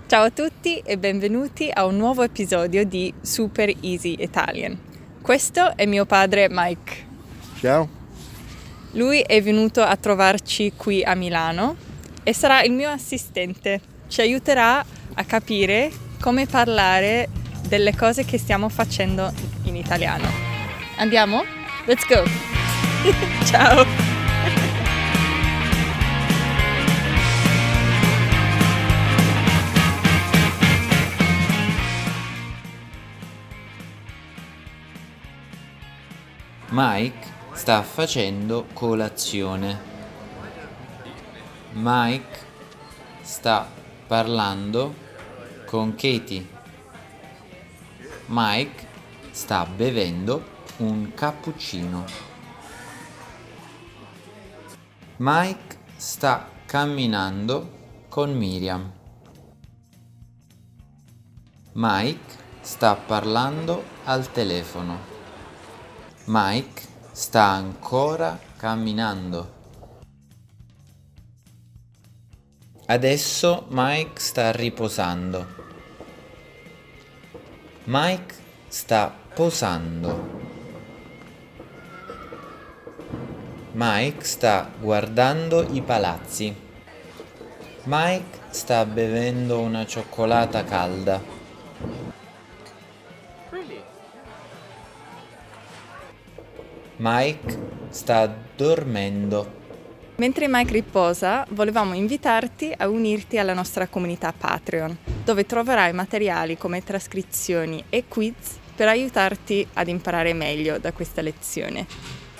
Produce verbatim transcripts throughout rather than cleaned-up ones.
Ciao a tutti e benvenuti a un nuovo episodio di Super Easy Italian. Questo è mio padre Mike. Ciao. Lui è venuto a trovarci qui a Milano e sarà il mio assistente. Ci aiuterà a capire come parlare delle cose che stiamo facendo in italiano. Andiamo? Let's go! Ciao! Mike sta facendo colazione. Mike sta parlando con Katie. Mike sta bevendo un cappuccino. Mike sta camminando con Miriam. Mike sta parlando al telefono. Mike sta ancora camminando. Adesso Mike sta riposando. Mike sta posando. Mike sta guardando i palazzi. Mike sta bevendo una cioccolata calda. Mike sta dormendo. Mentre Mike riposa, volevamo invitarti a unirti alla nostra comunità Patreon, dove troverai materiali come trascrizioni e quiz per aiutarti ad imparare meglio da questa lezione.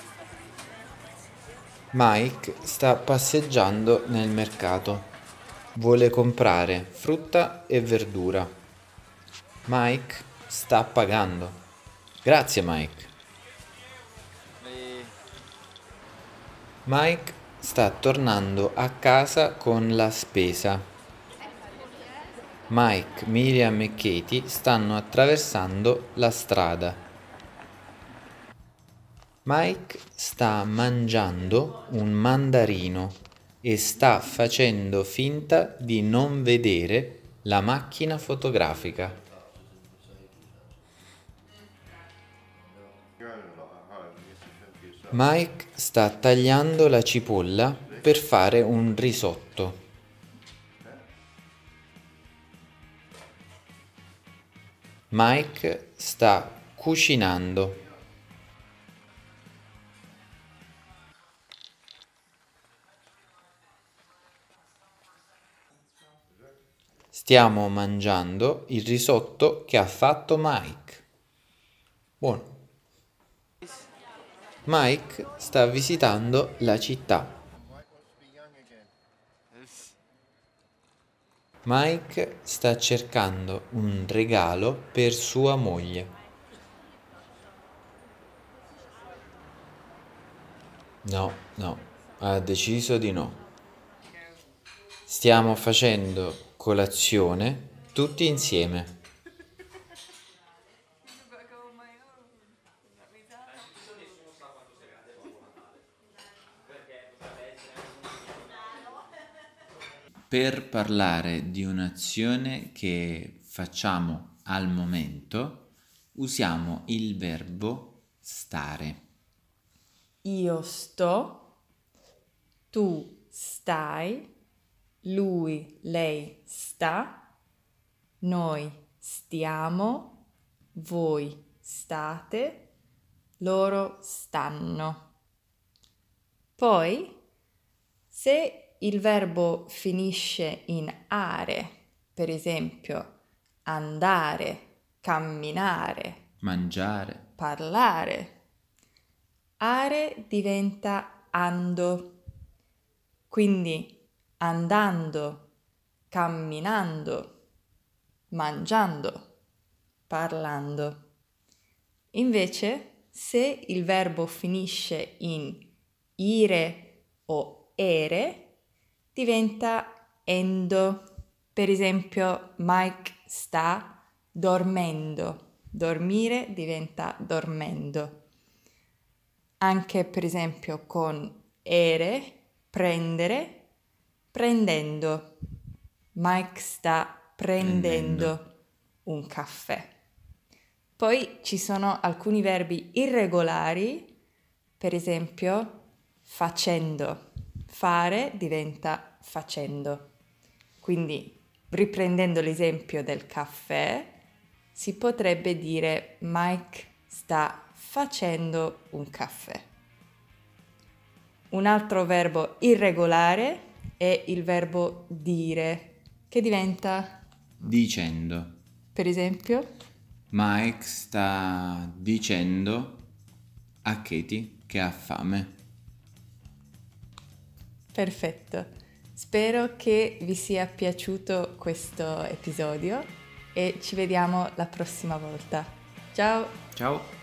Mike sta passeggiando nel mercato. Vuole comprare frutta e verdura. Mike sta pagando. Grazie, Mike. Mike sta tornando a casa con la spesa. Mike, Miriam e Katie stanno attraversando la strada. Mike sta mangiando un mandarino e sta facendo finta di non vedere la macchina fotografica. Mike sta tagliando la cipolla per fare un risotto. Mike sta cucinando. Stiamo mangiando il risotto che ha fatto Mike. Buono. Mike sta visitando la città. Mike sta cercando un regalo per sua moglie. No, no, ha deciso di no. Stiamo facendo colazione tutti insieme. Per parlare di un'azione che facciamo al momento, usiamo il verbo stare. Io sto, tu stai, lui, lei sta, noi stiamo, voi state, loro stanno. Poi, se il verbo finisce in are, per esempio andare, camminare, Mangiare. parlare, are diventa ando. Quindi andando, camminando, mangiando, parlando. Invece, se il verbo finisce in ire o ere, diventa endo. Per esempio, Mike sta dormendo. Dormire diventa dormendo. Anche per esempio con ere, prendere, prendendo. Mike sta prendendo, Prendendo. un caffè. Poi ci sono alcuni verbi irregolari, per esempio facendo. Fare diventa facendo. Quindi, riprendendo l'esempio del caffè, si potrebbe dire Mike sta facendo un caffè. Un altro verbo irregolare è il verbo dire, che diventa, Dicendo. per esempio, Mike sta dicendo a Katie che ha fame. perfetto. Spero che vi sia piaciuto questo episodio e ci vediamo la prossima volta. Ciao! Ciao!